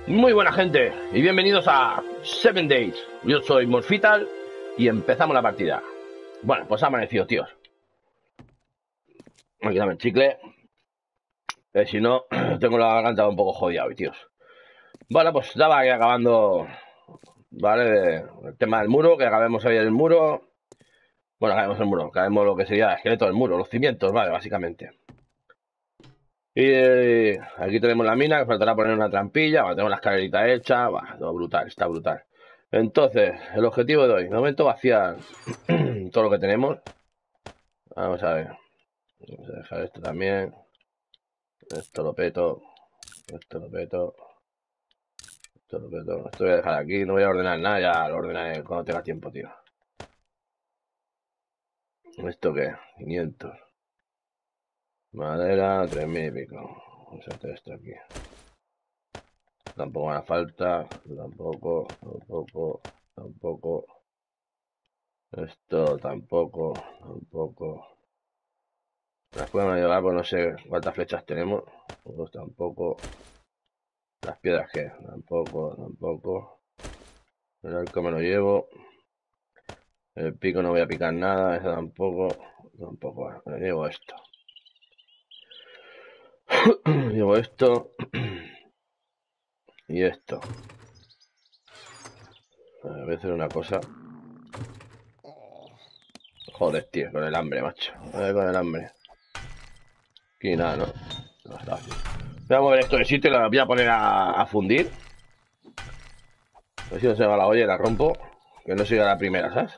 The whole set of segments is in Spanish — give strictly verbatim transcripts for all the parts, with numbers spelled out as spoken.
Muy buena gente y bienvenidos a Seven Days. Yo soy Morfital y empezamos la partida. Bueno, pues ha amanecido, tíos. Aquí dame el chicle. Eh, si no, tengo la garganta un poco jodida hoy, tíos. Bueno, pues estaba aquí acabando, ¿vale? El tema del muro, que acabemos ahí el muro. Bueno, acabemos el muro, acabemos lo que sería el esqueleto del muro, los cimientos, ¿vale? Básicamente. Y eh, aquí tenemos la mina, que faltará poner una trampilla. Bueno, tenemos la escalerita hecha. Va, todo brutal, está brutal. Entonces, el objetivo de hoy, de momento vaciar todo lo que tenemos. Vamos a ver. Vamos a dejar esto también. Esto lo peto. Esto lo peto. Esto lo peto. Esto voy a dejar aquí. No voy a ordenar nada. Ya lo ordenaré cuando tenga tiempo, tío. ¿Esto qué? quinientos. Madera, tres mil y pico. Vamos a hacer esto aquí. Tampoco me hace falta. Tampoco. Tampoco. Tampoco. Esto tampoco. Tampoco. Las podemos llevar, pues no sé cuántas flechas tenemos. Pues tampoco. Las piedras que tampoco, tampoco. El arco me lo llevo. El pico no voy a picar nada, eso tampoco. Tampoco. Me llevo esto. Llevo esto. Y esto. A ver, voy a hacer una cosa. Joder, tío, con el hambre, macho. A ver, con el hambre. Aquí nada, ¿no? No está fácil. Voy a mover esto de sitio y lo voy a poner a, a fundir. A ver si no se va la olla y la rompo. Que no sea la primera, ¿sabes?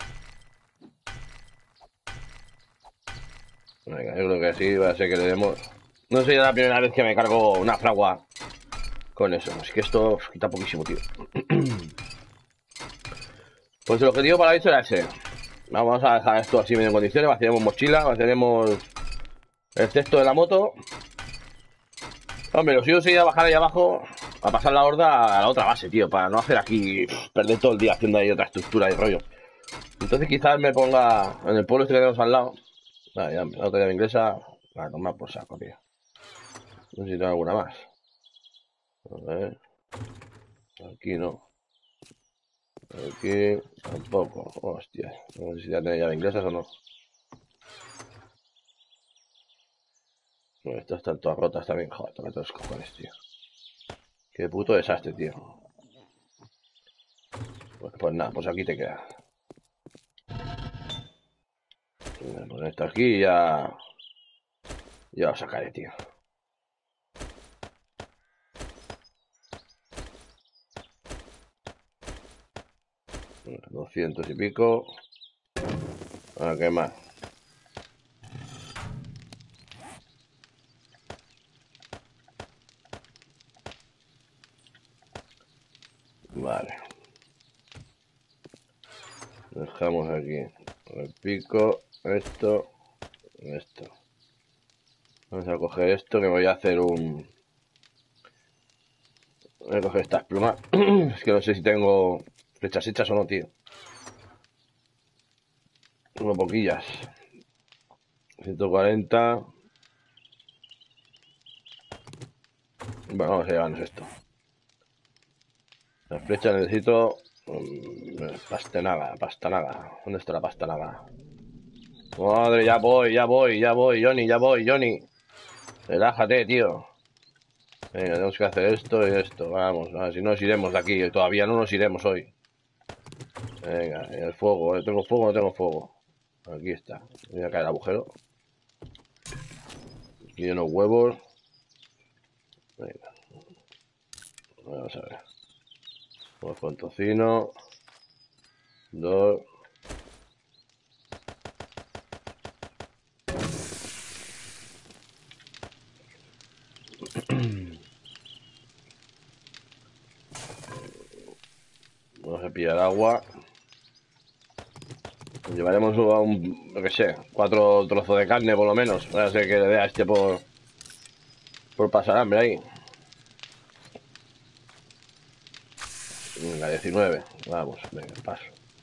Venga, yo creo que sí, va a ser que le demos. No sería la primera vez que me cargo una fragua con eso. Es que esto uf, quita poquísimo, tío. Pues el objetivo para esto era ese. Vamos a dejar esto así medio en condiciones. Vaciaremos mochila, vaciaremos el cesto de la moto. Hombre, lo suyo sería bajar ahí abajo a pasar la horda a la otra base, tío. Para no hacer aquí pff, perder todo el día haciendo ahí otra estructura y rollo. Entonces quizás me ponga en el pueblo este que tenemos al lado. Ah, ya, la otra llave inglesa. A tomar por saco, tío. No sé si tengo alguna más. A ver. Aquí no. Aquí tampoco. Hostia. No sé si ya tiene llave inglesas o no. Bueno, estas están todas rotas también. Joder, toca todos los cojones, tío. Qué puto desastre, tío. Pues, pues nada, pues aquí te queda. Voy a poner esto aquí y ya. Ya lo sacaré, tío. Doscientos y pico. A ver, ¿qué más? Vale. Dejamos aquí el pico, esto, esto. Vamos a coger esto, que voy a hacer un... Voy a coger estas plumas. Es que no sé si tengo flechas hechas o no, tío. Uno poquillas. ciento cuarenta. Bueno, vamos a llevarnos esto. La flecha necesito... Um, pastanaga, pastanaga. ¿Dónde está la pastanaga? Madre, ya voy, ya voy, ya voy, Johnny, ya voy, Johnny. Relájate, tío. Venga, tenemos que hacer esto y esto. Vamos, a ver si no nos iremos de aquí. Todavía no nos iremos hoy. Venga, el fuego. ¿Tengo fuego o no tengo fuego? Aquí está. Voy a caer el agujero. Aquí unos huevos. Venga. Vamos a ver. Vamos con tocino. Dos. Vamos a pillar agua. Llevaremos a un, lo que sé, cuatro trozos de carne por lo menos. Para ser que le dé a este por, por pasar hambre ahí. Venga, diecinueve. Vamos, venga, paso.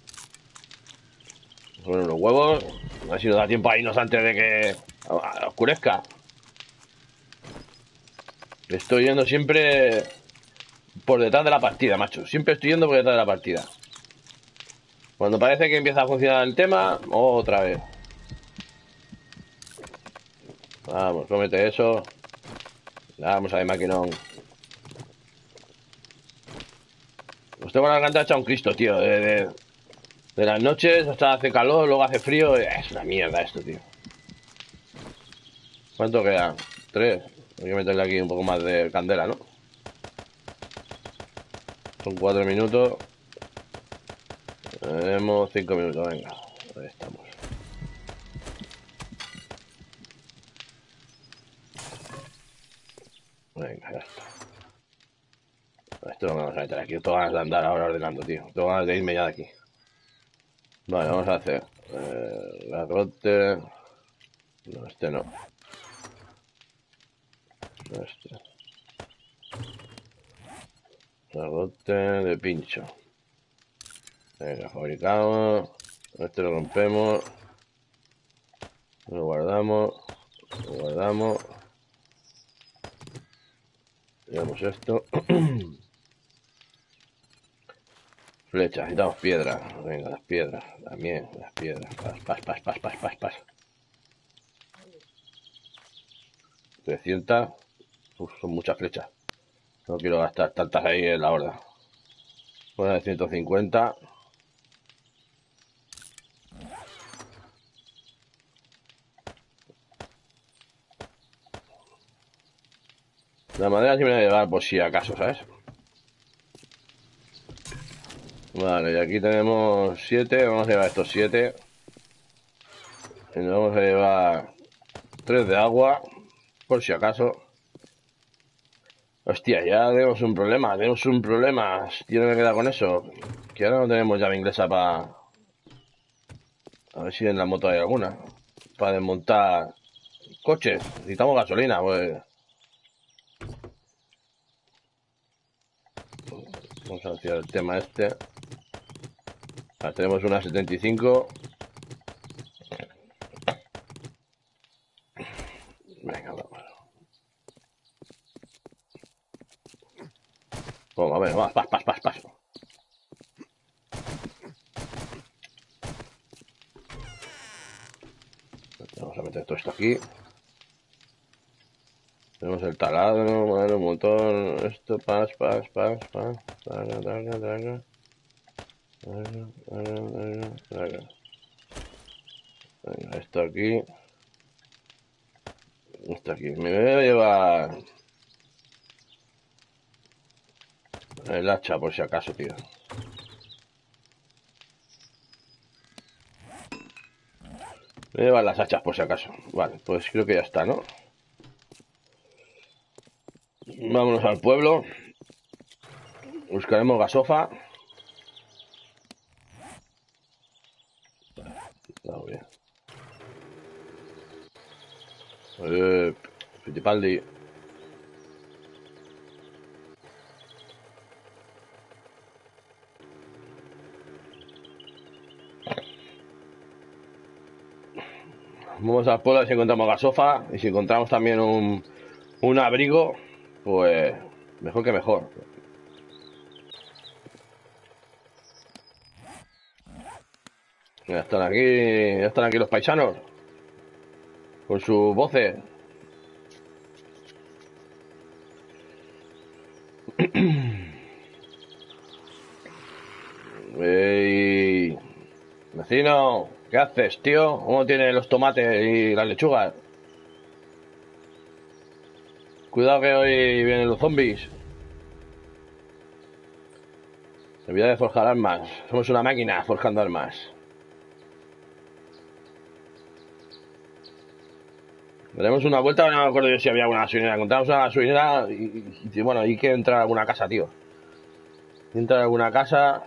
Poner los huevos. A ver si nos da tiempo a irnos antes de que oscurezca. Estoy yendo siempre por detrás de la partida, macho. Siempre estoy yendo por detrás de la partida. Cuando parece que empieza a funcionar el tema, otra vez. Vamos, cómete eso. Vamos a ver, maquinón. Pues tengo la garganta hecha un Cristo, tío. De, de, de las noches hasta hace calor, luego hace frío. Es una mierda esto, tío. ¿Cuánto queda? Tres. Hay que meterle aquí un poco más de candela, ¿no? Son cuatro minutos. Tenemos cinco minutos, venga. Ahí estamos. Venga, ya está. Esto lo vamos a meter aquí. Tengo ganas de andar ahora ordenando, tío. Tengo ganas de irme ya de aquí. Vale, vamos a hacer eh, garrote. No, este no. No, este. Garrote de pincho. Venga, fabricamos. Este lo rompemos. Lo guardamos. Lo guardamos. Llevamos esto. Flechas, necesitamos piedras. Venga, las piedras. También, las piedras. Pas, pas, pas, pas, pas, pas, pas. trescientas. Uf, son muchas flechas. No quiero gastar tantas ahí en la horda. Una de ciento cincuenta. La madera sí me va a llevar por si acaso, ¿sabes? Vale, y aquí tenemos siete. Vamos a llevar estos siete. Y nos vamos a llevar tres de agua, por si acaso. Hostia, ya tenemos un problema. Tenemos un problema. Tiene que quedar con eso. Que ahora no tenemos llave inglesa para... A ver si en la moto hay alguna. Para desmontar coches. Necesitamos gasolina, pues. Vamos a hacer el tema este. Ahora tenemos una setenta y cinco. Venga, vamos. Vamos, a ver, vamos, pas, pas, pas, pas. Vamos a meter todo esto aquí. Tenemos el taladro, bueno, un montón. Esto, pas, pas, pas, pas. Traga, traga, traga. Traga, traga, traga, traga. Venga, esto aquí. Esto aquí. Me voy a llevar el hacha por si acaso, tío. Me voy a llevar las hachas por si acaso. Vale, pues creo que ya está, ¿no? Vámonos al pueblo. Buscaremos gasofa. Está bien. Eh, Fittipaldi. Vamos al pueblo a ver si encontramos gasofa. Y si encontramos también un, un abrigo, pues mejor que mejor. Ya están aquí, ya están aquí los paisanos. Con sus voces. Ey, vecino, ¿qué haces, tío? ¿Cómo tienes los tomates y las lechugas? Cuidado que hoy vienen los zombies. Olvida de forjar armas. Somos una máquina forjando armas. Daremos una vuelta, no me acuerdo yo si había alguna gasolinera. Encontramos una gasolinera y, y, y bueno, hay que entrar a alguna casa, tío. Entrar a alguna casa.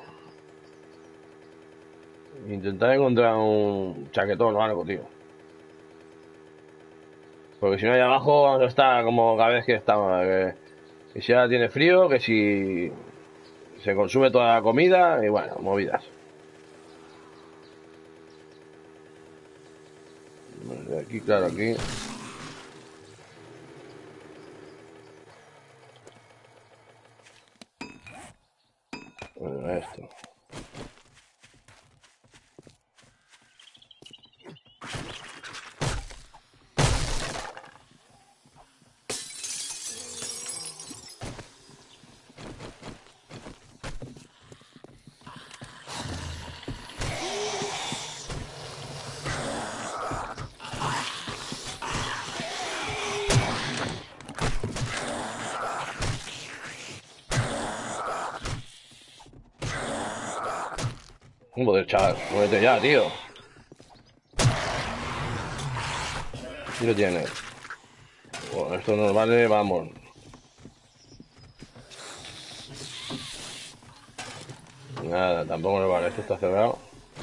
Intentar encontrar un chaquetón o algo, tío. Porque si no, ahí abajo vamos a estar como cada vez que estamos. Que, que si ahora tiene frío, que si se consume toda la comida y bueno, movidas. De aquí, claro, aquí. Bueno, esto. Joder, chaval, muévete ya, tío. Aquí lo tienes. Bueno, esto nos vale, vamos. Nada, tampoco nos vale, esto está cerrado.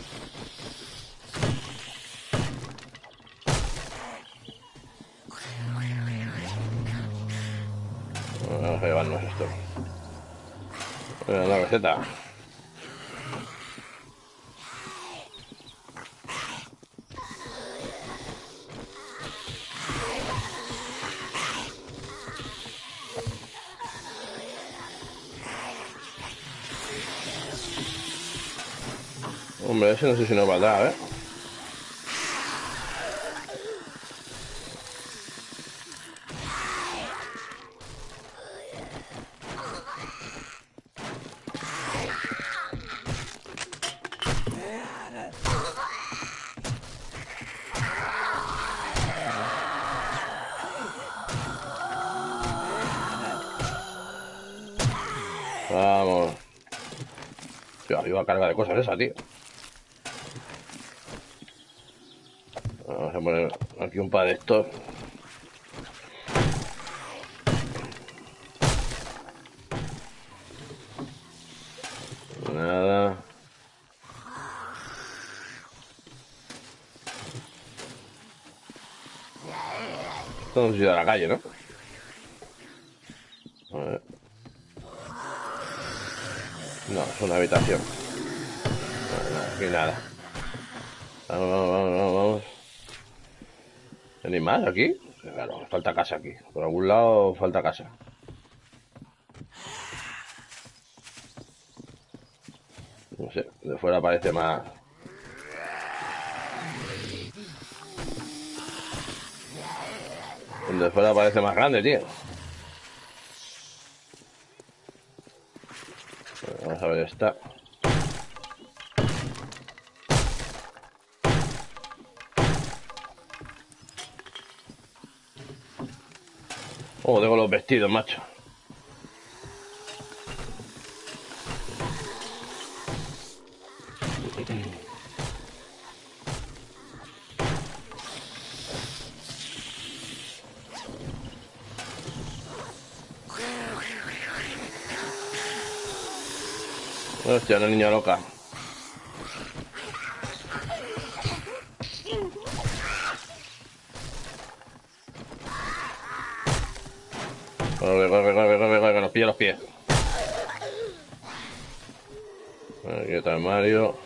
Vamos a llevarnos esto. La receta. Hombre, ese no sé si nos valdrá, ¿eh? Vamos. Tío, iba a cargar de cosas esa, tío. Vamos a poner aquí un par de estos. Nada. Esto no se ido a la calle, ¿no? A ver. No, es una habitación. Aquí nada. Vamos, vamos, vamos, vamos, vamos. ¿Tenéis más aquí? Claro, falta casa aquí. Por algún lado falta casa. No sé, de fuera parece más... De fuera parece más grande, tío. Vamos a ver esta. Oh, tengo los vestidos, macho. Hostia, una niña loca. Corre, corre, corre, corre, corre, que nos pilla los pies. Aquí está el Mario.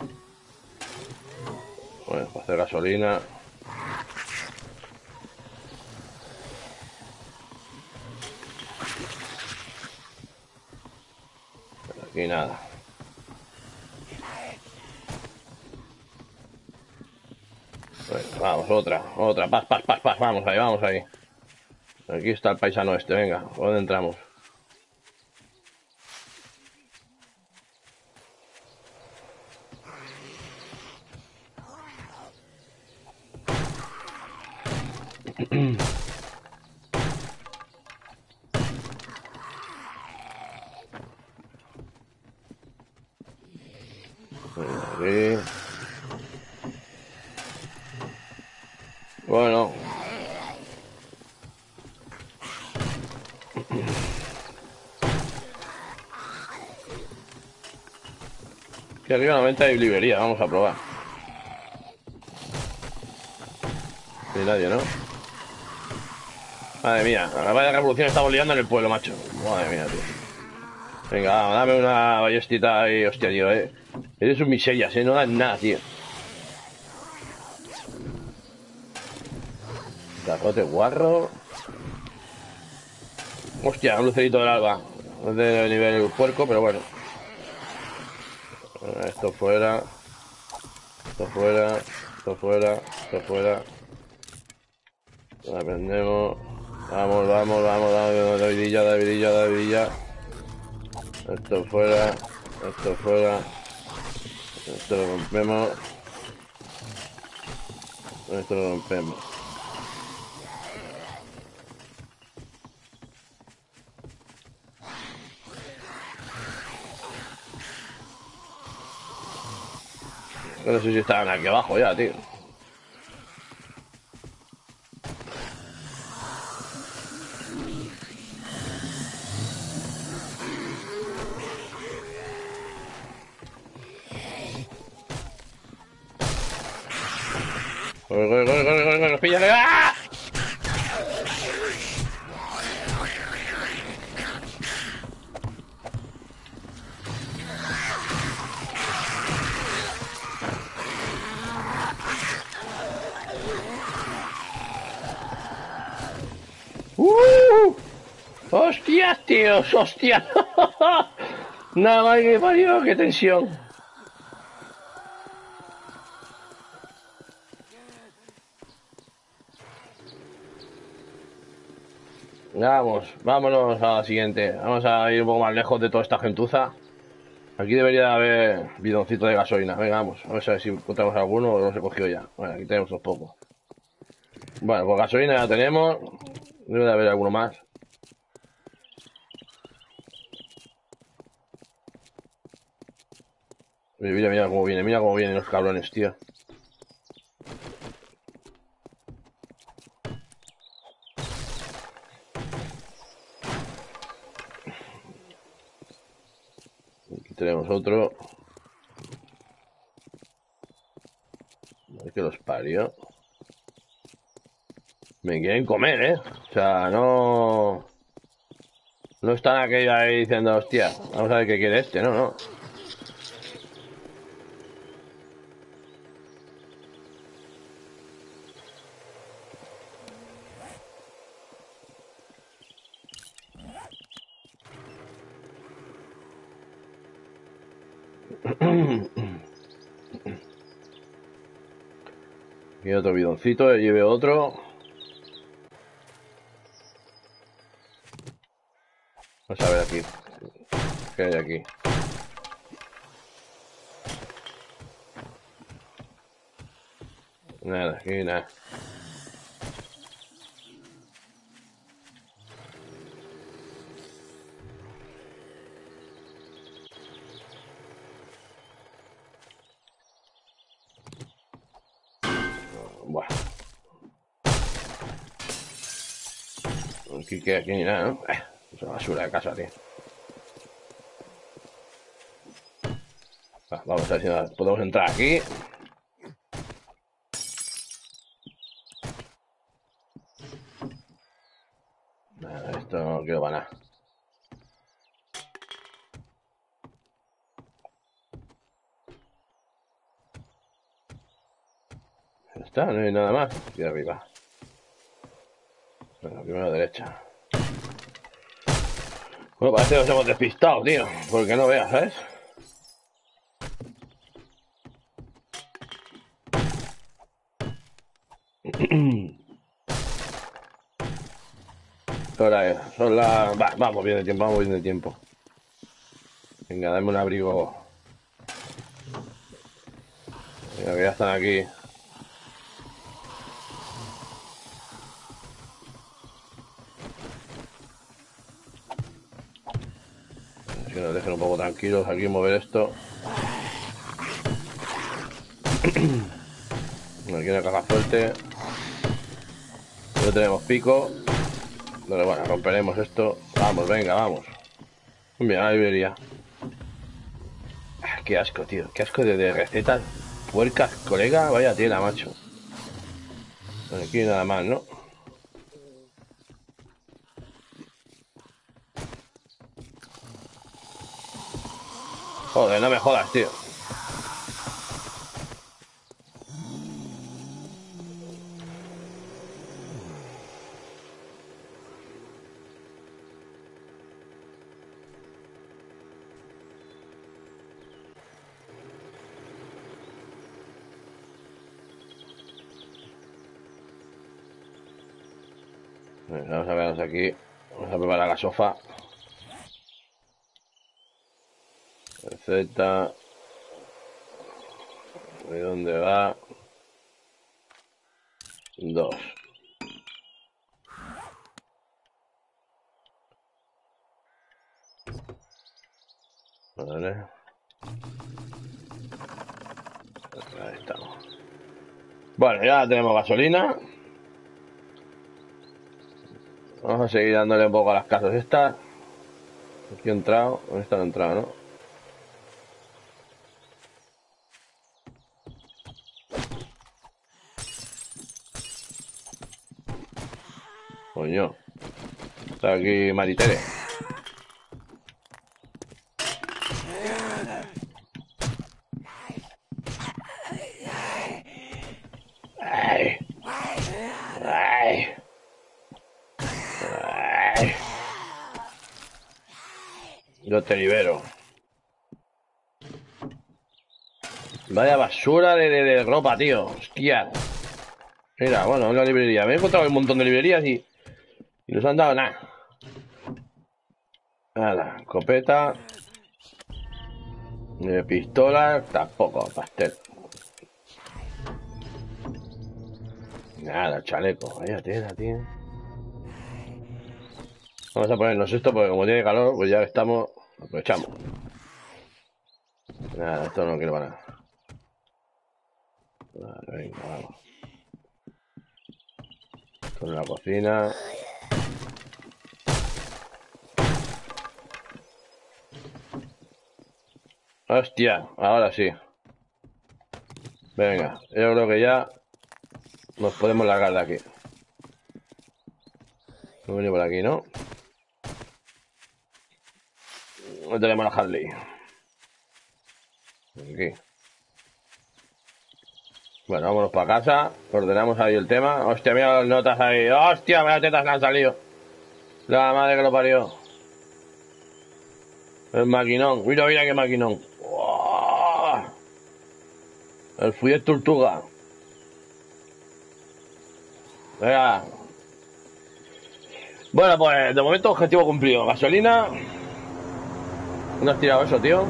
Bueno, para hacer gasolina. Aquí nada. Bueno, vamos, otra, otra. Paz, paz, paz, paz. Vamos ahí, vamos ahí. Aquí está el paisano este, venga, ¿por dónde entramos? Aquí. Bueno. Aquí arriba una venta de librería, vamos a probar. No hay nadie, ¿no? Madre mía, la vaya revolución estamos liando en el pueblo, macho. Madre mía, tío. Venga, dame una ballestita ahí, hostia, tío, eh. Eres un miserias, eh, no das nada, tío. Garrote guarro. Hostia, un lucerito del alba. No es de nivel puerco, pero bueno. Esto fuera. Esto fuera. Esto fuera. Esto fuera. Aprendemos. Vamos, vamos, vamos, vamos. Da vidilla, da vidilla, da vidilla. Esto fuera. Esto fuera. Esto lo rompemos. Esto lo rompemos. No sé si estaban aquí abajo ya, tío. Corre, corre, corre, corre, corre, corre, píllale. ¡Ah! ¡Uh! ¡Hostias, tíos! ¡Hostias! Nada más que parió, qué tensión. Vamos, vámonos a la siguiente. Vamos a ir un poco más lejos de toda esta gentuza. Aquí debería haber bidoncito de gasolina. Venga, vamos. Vamos a ver si encontramos alguno o los he cogido ya. Bueno, aquí tenemos los pocos. Bueno, pues gasolina ya tenemos. Debe de haber alguno más. Mira, mira cómo viene, mira cómo vienen los cabrones, tío. Aquí tenemos otro. A ver que los parió. Me quieren comer, ¿eh? O sea, no... No están aquellos ahí diciendo, hostia, vamos a ver qué quiere este, no, no. Y otro bidoncito, lleve otro. Vamos a ver aquí. ¿Qué hay aquí? Nada, aquí nada. Buah. Aquí que aquí ni nada, ¿no? Eh, es una basura de casa, tío. Va, vamos a ver si podemos entrar aquí. Nada, esto no quiero para nada. Ya está, no hay nada más. Aquí arriba. Bueno, primero a la derecha. Bueno, parece que nos hemos despistado, tío. Porque no veas, ¿sabes? Ahora es, son las... Va, vamos bien de tiempo, vamos bien de tiempo. Venga, dame un abrigo. Venga, que ya están aquí. Así que nos dejen un poco tranquilos aquí mover esto. Aquí una caja fuerte. No tenemos pico. Pero bueno, romperemos esto. Vamos, venga, vamos. Mira la librería. Ah, qué asco, tío. Qué asco de, de recetas puercas, colega. Vaya tela, macho. Bueno, aquí nada más, ¿no? Joder, no me jodas, tío. Vamos a vernos aquí. Vamos a preparar la sofá. Receta. ¿De dónde va? Dos. Vale. Ahí estamos. Bueno, ya tenemos gasolina. Vamos a seguir dándole un poco a las casas estas. Aquí he entrado. ¿Dónde está la entrada, no? Coño. Está aquí Maritere. Ay. Ay. Ay. Yo te libero. Vaya basura de, de, de ropa, tío. Hostia. Mira, bueno, en la librería. Me he encontrado un montón de librerías y... Y nos han dado nada. Nada, escopeta. De pistola, tampoco, pastel. Nada, chaleco. Vaya tela, tío. Vamos a ponernos esto porque como tiene calor, pues ya que estamos, aprovechamos. Nada, esto no quiero para nada. Vale, venga, vamos. Con la cocina. Hostia, ahora sí. Venga, yo creo que ya nos podemos largar de aquí. No venimos por aquí, ¿no? No tenemos la Harley. Aquí. Bueno, vámonos para casa. Ordenamos ahí el tema. Hostia, mira las notas ahí. Hostia, mira las tetas que han salido. La madre que lo parió. El maquinón. Mira, mira qué maquinón. ¡Wow! El Fuyet Tortuga. Venga. Bueno, pues de momento objetivo cumplido. Gasolina. ¿Dónde has tirado eso, tío?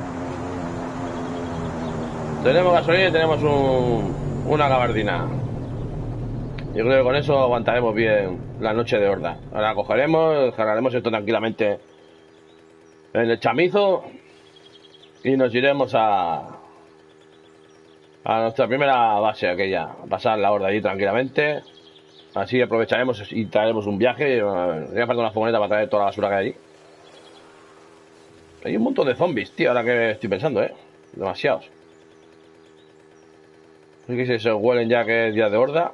Tenemos gasolina y tenemos un, una gabardina. Yo creo que con eso aguantaremos bien la noche de horda. Ahora cogeremos, cargaremos esto tranquilamente en el chamizo y nos iremos a a nuestra primera base, aquella, a pasar la horda allí tranquilamente. Así aprovecharemos y traeremos un viaje. Me falta una furgoneta para traer toda la basura que hay allí. Hay un montón de zombies, tío, ahora que estoy pensando, eh. Demasiados. No sé que si se huelen ya que es día de horda.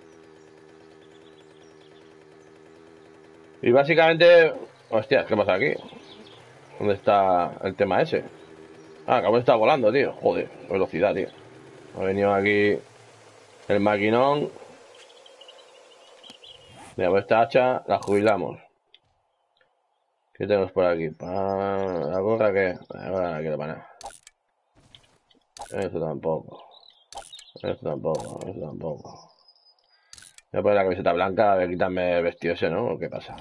Y básicamente... Hostia, ¿qué pasa aquí? ¿Dónde está el tema ese? Ah, acabo de estar volando, tío. Joder, velocidad, tío. Ha venido aquí el maquinón. Mira, pues esta hacha la jubilamos. ¿Qué tenemos por aquí? Pa... ¿La gorra qué? La gorra no quiero para nada. Esto tampoco. Esto tampoco, esto tampoco. Voy a poner la camiseta blanca, a ver, quitarme el vestido ese, ¿no? ¿Qué pasa?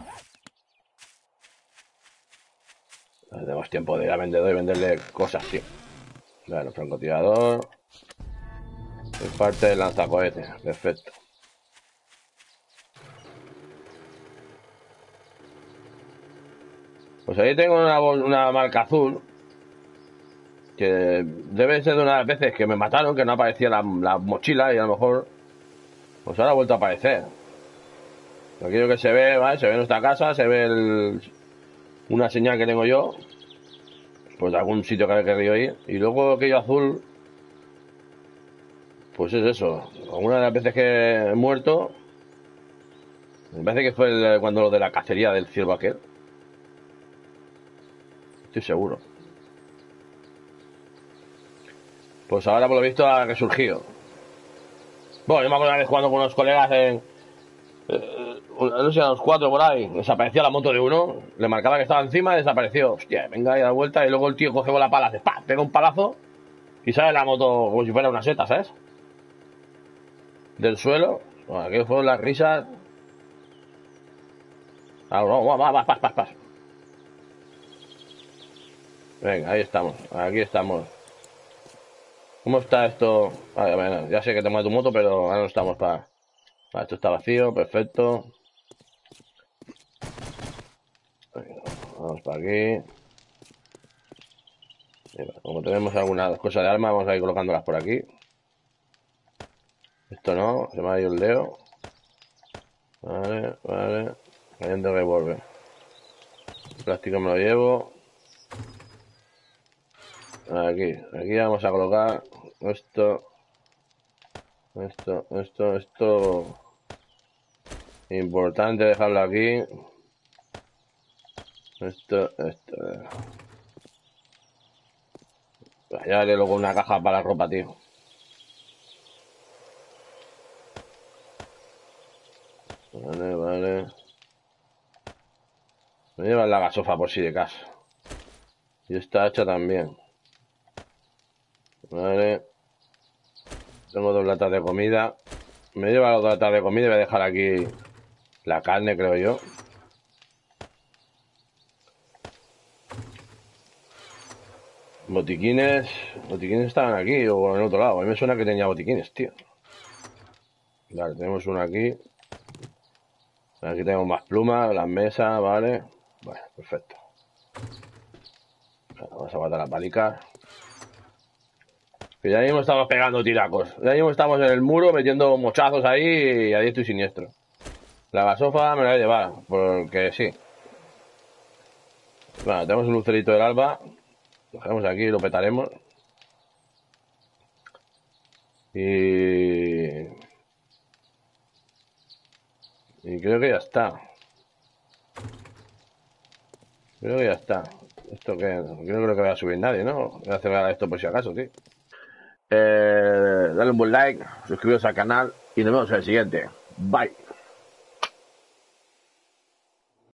No tenemos tiempo de ir a vendedor y venderle cosas, tío. Bueno, francotirador. Es parte del lanzacohetes. Perfecto. Pues ahí tengo una, una marca azul. Que debe ser de unas veces que me mataron, que no aparecía la, la mochila y a lo mejor... Pues ahora ha vuelto a aparecer. Aquello que se ve, ¿vale? Se ve en nuestra casa, se ve el, una señal que tengo yo. Pues de algún sitio que he querido ir. Y luego aquello azul... Pues es eso. Alguna de las veces que he muerto... Me parece que fue el, cuando lo de la cacería del ciervo aquel. Estoy seguro. Pues ahora por lo visto ha resurgido. Bueno, yo me acuerdo una vez jugando con unos colegas en... Eh, no sé, a los cuatro por ahí. Desaparecía la moto de uno. Le marcaba que estaba encima y desapareció. Hostia, venga y da vuelta. Y luego el tío coge con la pala, hace ¡pam! Pega un palazo. Y sale la moto como si fuera una seta, ¿sabes? Del suelo. Bueno, aquello fueron las risas. Ah, no, va, va, va, pas, pas, pas. Venga, ahí estamos. Aquí estamos. ¿Cómo está esto? Vale, bueno, ya sé que te mueve tu moto, pero ahora no estamos para... Vale, esto está vacío, perfecto. Venga, vamos para aquí. Mira, como tenemos algunas cosas de arma, vamos a ir colocándolas por aquí. Esto no, se me ha ido el dedo. Vale, vale. Cayendo revólver. El plástico me lo llevo. Aquí, aquí vamos a colocar esto. Esto, esto, esto. Importante dejarlo aquí. Esto, esto. Ya haré luego una caja para la ropa, tío. Vale, vale. Me llevan la gasofa por si de caso. Y está hecha también. Vale. Tengo dos latas de comida. Me lleva las dos latas de comida y voy a dejar aquí la carne, creo yo. Botiquines. Botiquines estaban aquí o en el otro lado. A mí me suena que tenía botiquines, tío. Vale, tenemos uno aquí. Aquí tenemos más plumas, las mesas, vale. Bueno, perfecto. Vamos a matar las balicas. Que ya mismo estamos pegando tiracos. Ya mismo estamos en el muro metiendo mochazos ahí a diestro y siniestro. La gasofa me la voy a llevar, porque sí. Bueno, tenemos un lucerito del alba. Lo dejamos aquí y lo petaremos. Y... Y creo que ya está. Creo que ya está. Esto que... No creo que vaya a subir nadie, ¿no? Voy a cerrar esto por si acaso, tío. Eh, dale un buen like, suscribiros al canal y nos vemos en el siguiente. Bye.